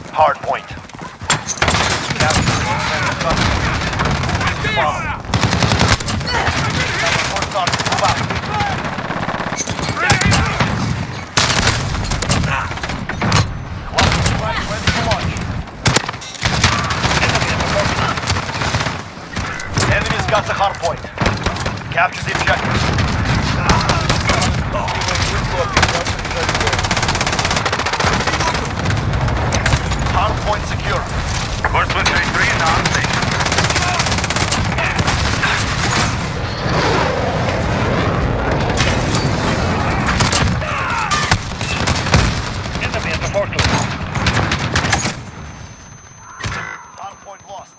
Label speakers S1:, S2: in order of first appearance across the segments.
S1: Hardpoint. Enemy's got the hardpoint. Capture the objective. Hardpoint secure.
S2: Horseman 33 in on station. Enemy at the portal.
S1: Hardpoint lost.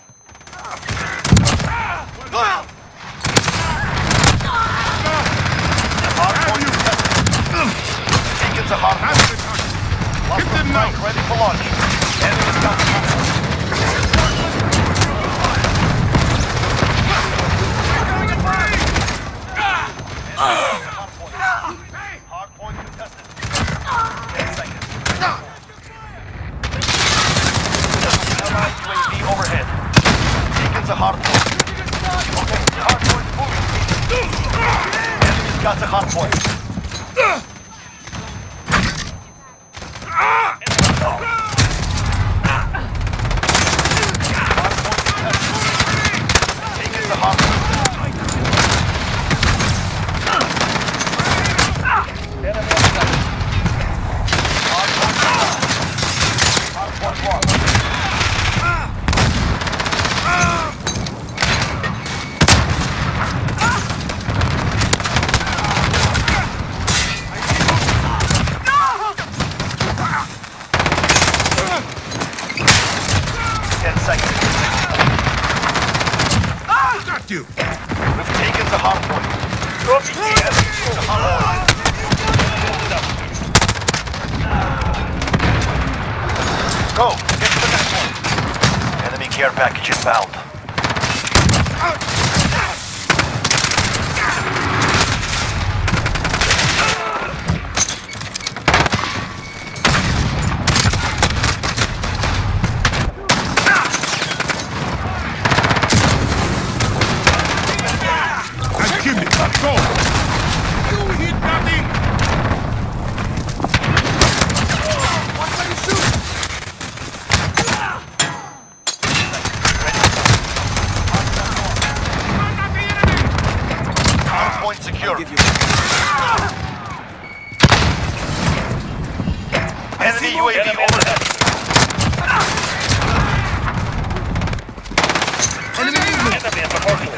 S1: Hardpoint contested. Taking the hardpoint. Lost the strike, ready for launch. Enemy's got the hardpoint. Hardpoint contested. 10 seconds. Allied UAV overhead. Taking the hardpoint. Okay, the hardpoint's moving. Enemy's got the hardpoint. We've taken the hardpoint. Copy. Yes. The hardpoint. Go. Get to the next one. Enemy care package inbound. Secure. Enemy UAV overhead.
S2: Enemy movement. Enemy at the portal.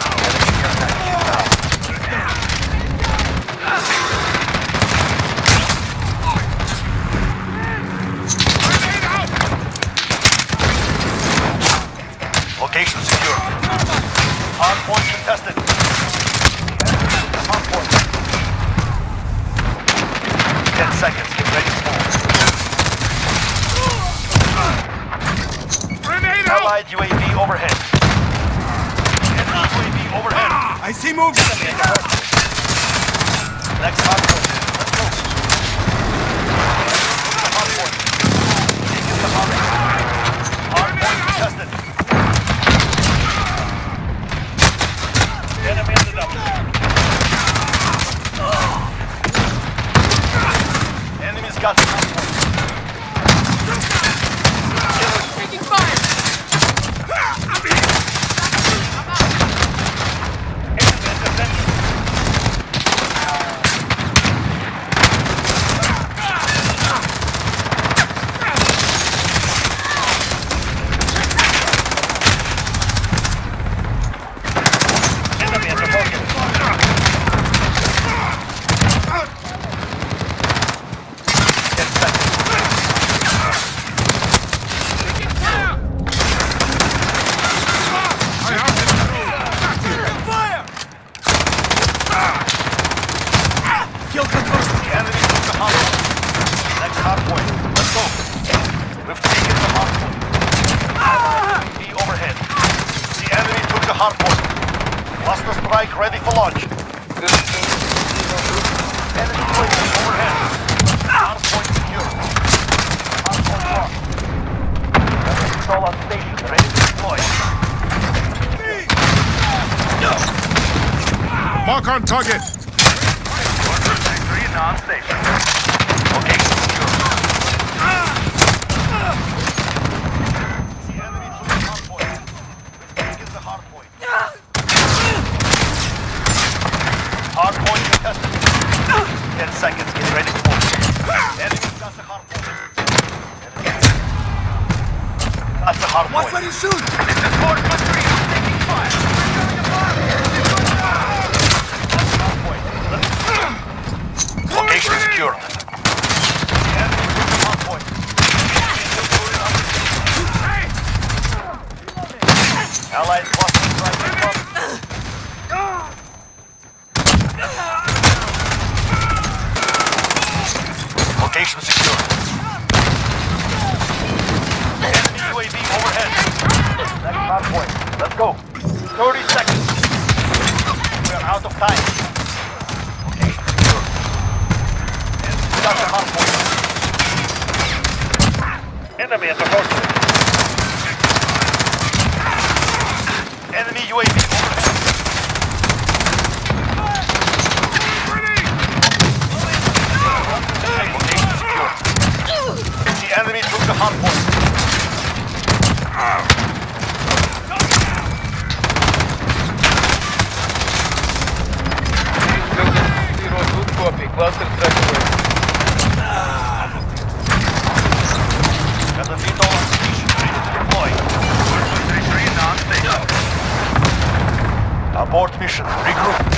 S1: Location secure. Hardpoint contested. Hardpoint. 10 seconds. Get ready to move.
S2: Grenade out!
S1: Allied UAV overhead. Enemy UAV overhead.
S2: I see movement.
S1: Next hardpoint. Let's go. Hardpoint. Taking the hardpoint. Hardpoint contested.
S2: Enemy ended up.
S1: Enemy's got the hardpoint.
S3: Taking fire!
S1: Hardpoint. Cluster strike ready for launch. Enemy UAV overhead. Hardpoint secure. Hardpoint locked.
S4: Lock on target.
S2: Horseman 3 non-station.
S1: Location secure. The enemy took the hardpoint. We've taken the hardpoint. Hardpoint contested. 10 seconds. Get ready to move. Enemy's got the hardpoint. That's the hardpoint.
S4: Watch where you shoot.
S2: This is Horseman 3 taking fire.
S1: Location secured. The enemy took the hardpoint. Allied cluster strike from. Location secured. Enemy UAV overhead. Next hardpoint. Let's go. 30 seconds. We are out of time. Location secured. Enemy's got the hardpoint.
S2: Enemy at the horseman.
S1: Enemy UAV overhead. Location secured. The enemy took the hardpoint.
S2: Copy. Cluster track away.
S1: Got the VTOL on station, ready to deploy.
S2: Horseman 3 non-station.
S1: Abort mission. Regroup.